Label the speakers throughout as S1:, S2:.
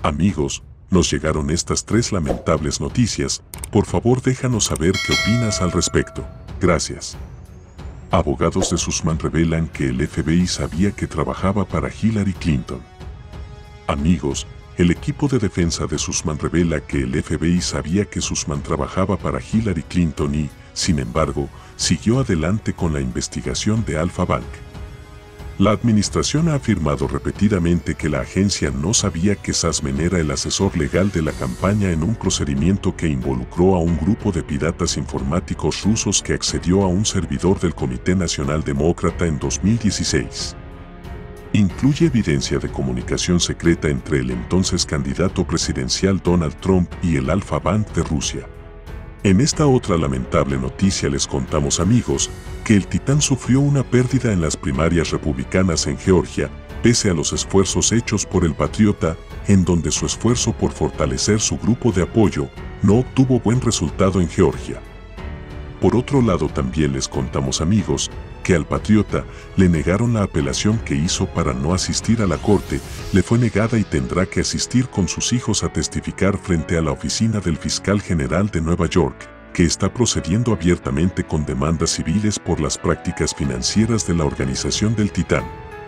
S1: Amigos, nos llegaron estas tres lamentables noticias. Por favor, déjanos saber qué opinas al respecto. Gracias. Abogados de Sussman revelan que el FBI sabía que trabajaba para Hillary Clinton. Amigos, el equipo de defensa de Sussman revela que el FBI sabía que Sussman trabajaba para Hillary Clinton y, sin embargo, siguió adelante con la investigación de Alfa Bank. La administración ha afirmado repetidamente que la agencia no sabía que Sussman era el asesor legal de la campaña en un procedimiento que involucró a un grupo de piratas informáticos rusos que accedió a un servidor del Comité Nacional Demócrata en 2016. Incluye evidencia de comunicación secreta entre el entonces candidato presidencial Donald Trump y el Alfa Bank de Rusia. En esta otra lamentable noticia les contamos, amigos, que el Titán sufrió una pérdida en las primarias republicanas en Georgia, pese a los esfuerzos hechos por el Patriota, en donde su esfuerzo por fortalecer su grupo de apoyo no obtuvo buen resultado en Georgia. Por otro lado, también les contamos, amigos, que al Patriota le negaron la apelación que hizo para no asistir a la corte, le fue negada y tendrá que asistir con sus hijos a testificar frente a la oficina del fiscal general de Nueva York, que está procediendo abiertamente con demandas civiles por las prácticas financieras de la organización del Titán.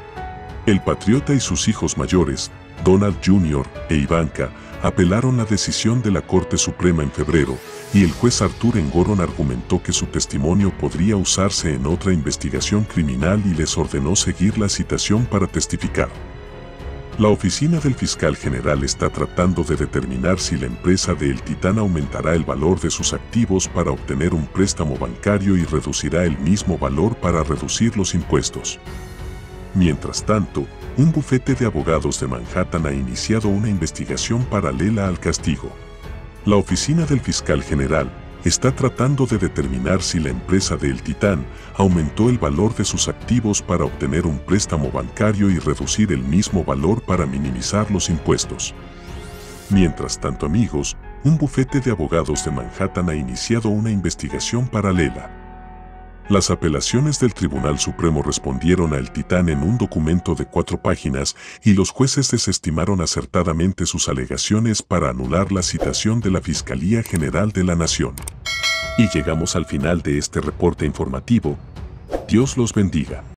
S1: El Patriota y sus hijos mayores, Donald Jr. e Ivanka, apelaron la decisión de la Corte Suprema en febrero, y el juez Arthur Engoron argumentó que su testimonio podría usarse en otra investigación criminal y les ordenó seguir la citación para testificar. La oficina del fiscal general está tratando de determinar si la empresa de El Titán aumentará el valor de sus activos para obtener un préstamo bancario y reducirá el mismo valor para reducir los impuestos. Mientras tanto, un bufete de abogados de Manhattan ha iniciado una investigación paralela al castigo. La oficina del fiscal general está tratando de determinar si la empresa de El Titán aumentó el valor de sus activos para obtener un préstamo bancario y reducir el mismo valor para minimizar los impuestos. Mientras tanto, amigos, un bufete de abogados de Manhattan ha iniciado una investigación paralela. Las apelaciones del Tribunal Supremo respondieron a El Titán en un documento de 4 páginas y los jueces desestimaron acertadamente sus alegaciones para anular la citación de la Fiscalía General de la Nación. Y llegamos al final de este reporte informativo. Dios los bendiga.